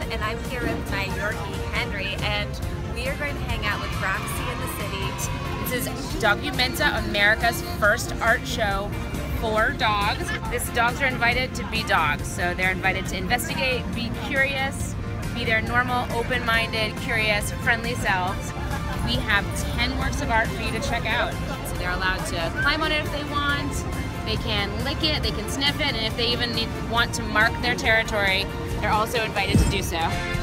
and I'm here with my Yorkie, Henry, and we are going to hang out with Roxy in the city. This is Dogumenta, America's first art show for dogs. These dogs are invited to be dogs, so they're invited to investigate, be curious, be their normal, open-minded, curious, friendly selves. We have 10 works of art for you to check out. So they're allowed to climb on it if they want, they can lick it, they can sniff it, and if they even want to mark their territory, they're also invited to do so.